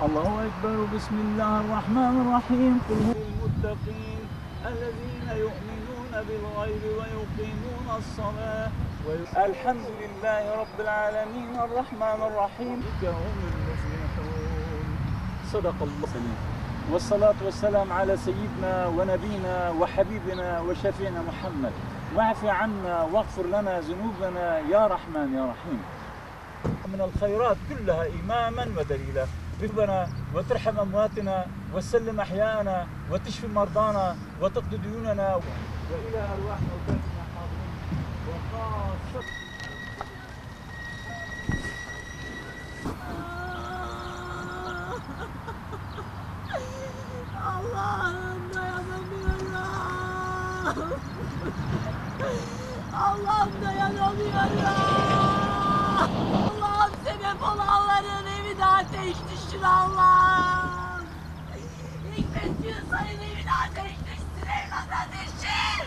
الله أكبر بسم الله الرحمن الرحيم قل هو للمتقين الذين يؤمنون بالغيب ويقيمون الصلاة الحمد لله رب العالمين الرحمن الرحيم هم المفلحون صدق الله والصلاة والسلام على سيدنا ونبينا وحبيبنا وشفيعنا محمد واعف عنا واغفر لنا ذنوبنا يا رحمن يا رحيم من الخيرات كلها إماما ودليلا ربنا وترحم أمواتنا وتسلم أحياءنا وتشفي مرضانا وتقضي ديوننا وإلى أرواحنا وكافنا حاضرين وخاصة Allah'ım dayanamıyorum. Allah'ım dayanamıyorum. Allah'ım sebep olanların evine ateş düşsün Allah'ım. Hikmet Gülsay'ın evine ateş düşsün, evlana düşsün.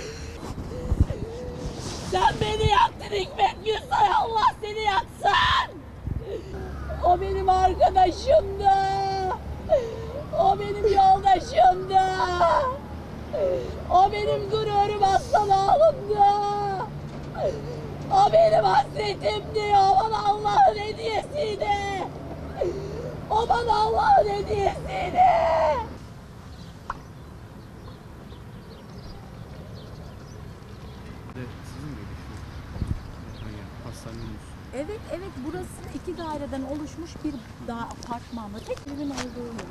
Sen beni yaktın Hikmet Gülsay, Allah seni yaksın. O benim arkadaşımdı. O benim yoldaşımdı. O benim gururum, aslan oğlumdu. O benim hasretimdi. O bana Allah'ın hediyesiydi. O bana Allah'ın hediyesiydi. Sizin gibi şu hastanenin üstü. Evet, burası 2 daireden oluşmuş bir apartmanla tek evin olduğunu.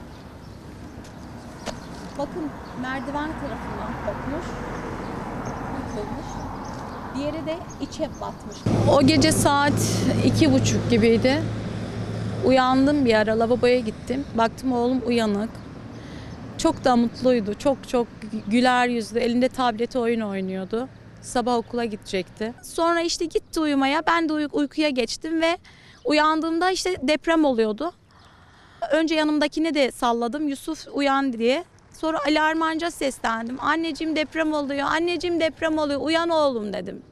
Bakın merdiven tarafından kopmuş, yıkılmış. Diğeri de içe batmış. O gece saat 2:30 gibiydi. Uyandım bir ara, lavaboya gittim. Baktım oğlum uyanık. Çok da mutluydu. Çok güler yüzlü. Elinde tableti oyun oynuyordu. Sabah okula gidecekti. Sonra işte gitti uyumaya. Ben de uykuya geçtim ve uyandığımda işte deprem oluyordu. Önce yanımdakini de salladım. Yusuf uyan diye. Sonra alarmanca seslendim. Anneciğim deprem oluyor. Anneciğim deprem oluyor. Uyan oğlum dedim.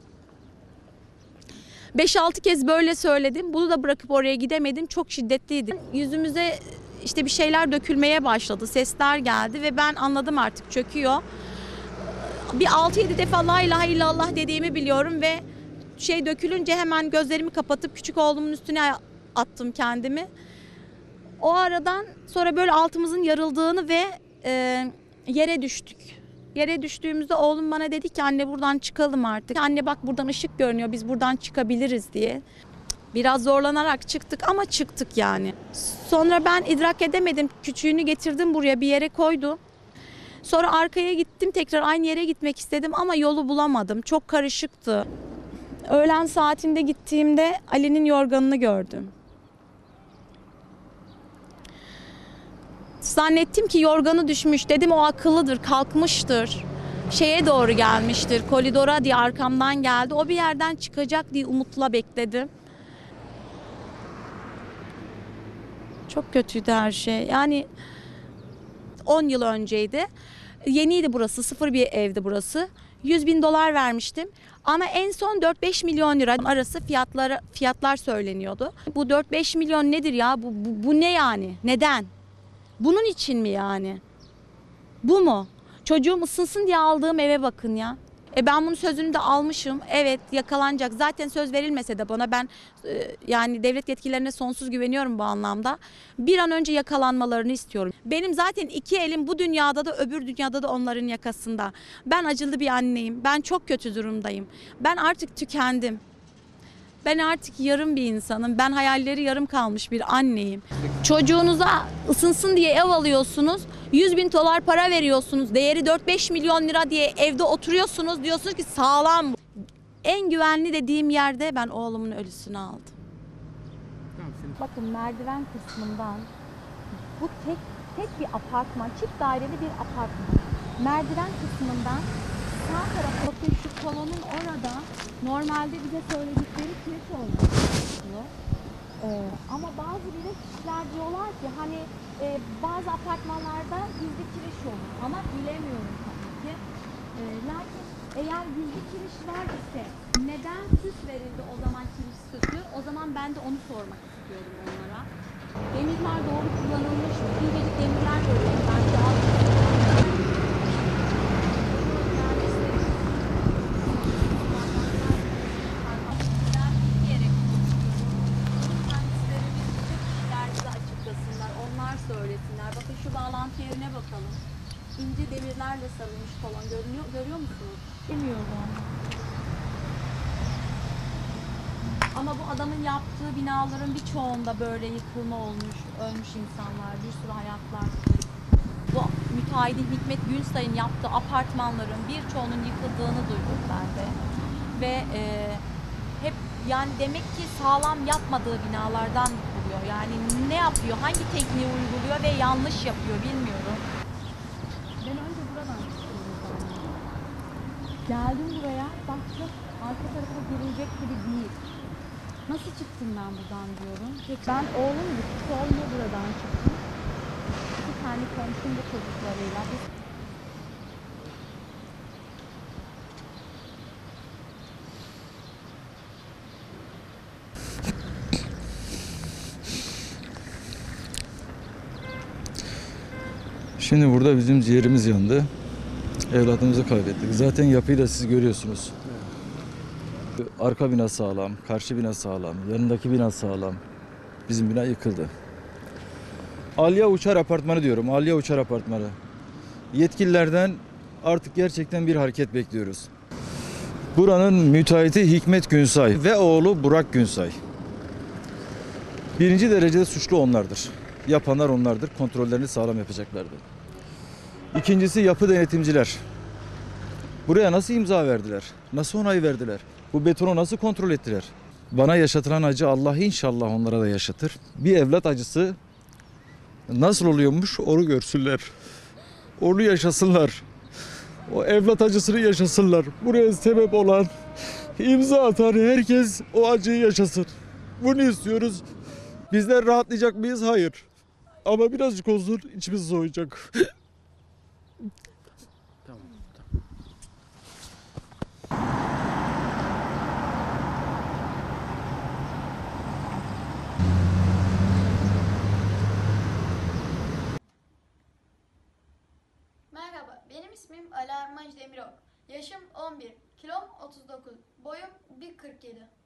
5-6 kez böyle söyledim. Bunu da bırakıp oraya gidemedim. Çok şiddetliydi. Yüzümüze işte bir şeyler dökülmeye başladı. Sesler geldi ve ben anladım artık çöküyor. Bir 6-7 defa la ilahe illallah dediğimi biliyorum ve şey dökülünce hemen gözlerimi kapatıp küçük oğlumun üstüne attım kendimi. O aradan sonra böyle altımızın yarıldığını ve yere düştük. Yere düştüğümüzde oğlum bana dedi ki anne buradan çıkalım artık. Anne bak buradan ışık görünüyor, biz buradan çıkabiliriz diye. Biraz zorlanarak çıktık ama çıktık yani. Sonra ben idrak edemedim. Küçüğünü getirdim buraya bir yere koydum. Sonra arkaya gittim, tekrar aynı yere gitmek istedim ama yolu bulamadım. Çok karışıktı. Öğlen saatinde gittiğimde Ali'nin yorganını gördüm. Zannettim ki yorganı düşmüş. Dedim o akıllıdır, kalkmıştır. Şeye doğru gelmiştir, koridora diye arkamdan geldi. O bir yerden çıkacak diye umutla bekledim. Çok kötüydü her şey. Yani 10 yıl önceydi. Yeniydi burası, sıfır bir evdi burası. 100.000 dolar vermiştim. Ama en son 4-5 milyon lira arası fiyatlar söyleniyordu. Bu 4-5 milyon nedir ya? Bu ne yani? Neden? Bunun için mi yani? Bu mu? Çocuğum ısınsın diye aldığım eve bakın ya. Ben bunun sözünü de almışım. Evet yakalanacak. Zaten söz verilmese de bana ben yani devlet yetkililerine sonsuz güveniyorum bu anlamda. Bir an önce yakalanmalarını istiyorum. Benim zaten 2 elim bu dünyada da öbür dünyada da onların yakasında. Ben acılı bir anneyim. Ben çok kötü durumdayım. Ben artık tükendim. Ben artık yarım bir insanım. Ben hayalleri yarım kalmış bir anneyim. Çocuğunuza ısınsın diye ev alıyorsunuz. 100.000 dolar para veriyorsunuz. Değeri 4-5 milyon lira diye evde oturuyorsunuz. Diyorsunuz ki sağlam. En güvenli dediğim yerde ben oğlumun ölüsünü aldım. Bakın merdiven kısmından bu tek bir apartman, çift daireli bir apartman. Merdiven kısmından sağ tarafa bakın şu kolonun orada normalde bize söyledikleri kireç olmuş. Ama bazı kişiler diyorlar ki hani bazı apartmanlarda gizli kiriş olur ama bilemiyorum tabii ki. Lakin eğer gizli kiriş var ise neden süs verildi o zaman kiriş süsü? O zaman ben de onu sormak istiyorum onlara. Demirler doğru kullanılmış mı? İncecik demirler görüyorum. Bence az. Onlar söylesinler. Bakın şu bağlantı yerine bakalım. İnce demirlerle sarılmış kolon görüyor musunuz? Bilmiyorum. Ama bu adamın yaptığı binaların birçoğunda böyle yıkılma olmuş, ölmüş insanlar, bir sürü hayatlar. Bu müteahhidin Hikmet Günsay'ın yaptığı apartmanların birçoğunun yıkıldığını duydum ben de. Ve hep yani demek ki sağlam yapmadığı binalardan yıkılıyor. Yani ne yapıyor, hangi tekniği uyguluyor ve yanlış yapıyor bilmiyorum. Ben önce buradan çıkıyorum zaten. Geldim buraya, baktım arka tarafa girilecek gibi değil. Nasıl çıktım ben buradan diyorum. Ben oğlumdu, küçük oğlumla buradan çıktım. İki tane komşum bu çocuklarıyla. Biz Şimdi burada bizim ciğerimiz yandı. Evladımızı kaybettik. Zaten yapıyı da siz görüyorsunuz. Arka bina sağlam, karşı bina sağlam, yanındaki bina sağlam. Bizim bina yıkıldı. Alya Uçar Apartmanı diyorum. Alya Uçar Apartmanı. Yetkililerden artık gerçekten bir hareket bekliyoruz. Buranın müteahhiti Hikmet Günsay ve oğlu Burak Günsay. Birinci derecede suçlu onlardır. Yapanlar onlardır. Kontrollerini sağlam yapacaklardı. İkincisi yapı denetimciler. Buraya nasıl imza verdiler? Nasıl onay verdiler? Bu betonu nasıl kontrol ettiler? Bana yaşatılan acı Allah inşallah onlara da yaşatır. Bir evlat acısı nasıl oluyormuş onu görsünler. Onu yaşasınlar. O evlat acısını yaşasınlar. Buraya sebep olan, imza atan herkes o acıyı yaşasın. Bunu istiyoruz. Bizler rahatlayacak mıyız? Hayır. Ama birazcık olsun içimiz soğuyacak. Tamam. Merhaba, benim ismim Ali Armaj Demirok. Yaşım 11, kilom 39, boyum 1.47.